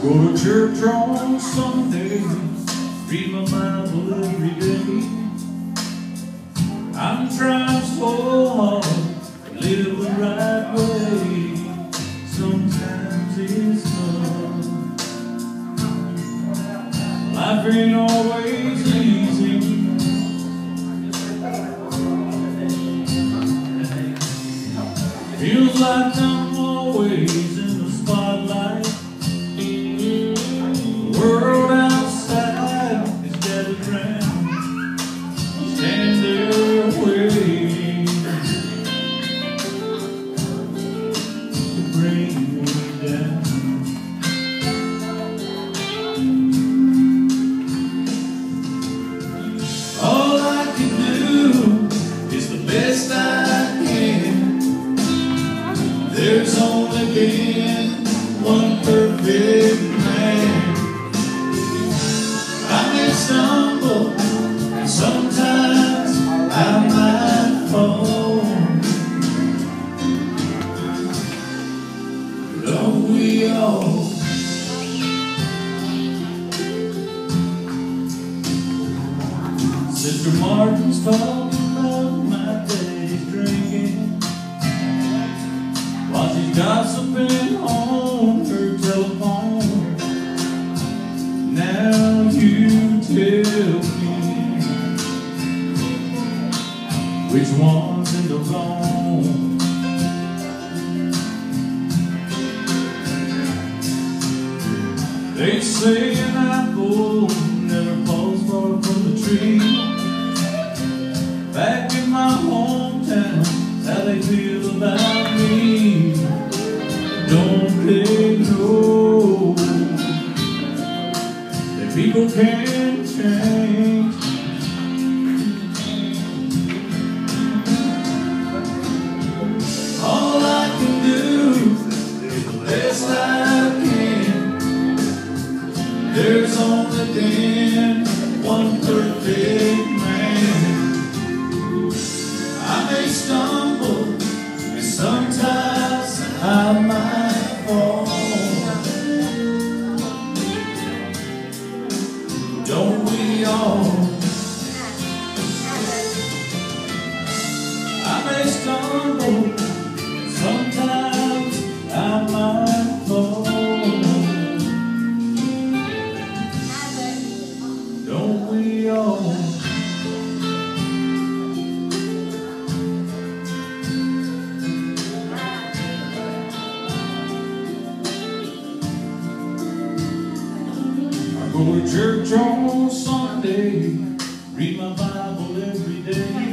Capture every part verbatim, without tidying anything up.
Go to church on Sunday, read my Bible every day. I'm trying so hard to live the right way. Sometimes it's tough. Life ain't always easy. Feels like I'm always in the spotlight. The world outside is gathered round, standing there waiting to bring me down. All I can do is the best I can. There's only been one perfect man. I may stumble, and sometimes I might fall. Don't we all? Sister Martin's talking about my daddy's drinking, while she's gossiping on her telephone. Now you tell me which one's in the wrong. They say an apple never falls far from the tree. Back in my hometown, how they feel about me. Don't they know that people can change? All I can do is the best I can. There's only been one perfect man. I may stumble, and sometimes I might fall. Don't we all? I may stumble, and sometimes I might fall. Don't we all? Go to church on Sunday, read my Bible every day.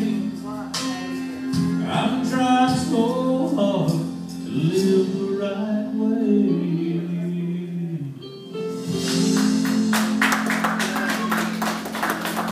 I'm trying so hard to live the right way.